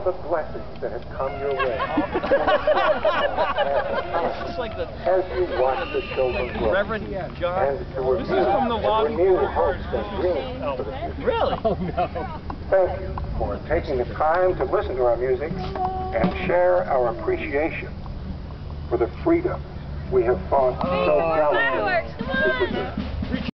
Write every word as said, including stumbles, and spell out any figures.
the blessings that have come your way. It's just like the As you watch the children grow, Reverend John. and to This is from the lobby renew for hopes and dreams for the future. Really? Oh, no. Thank you for taking the time to listen to our music and share our appreciation for the freedom we have fought so gallantly to preserve.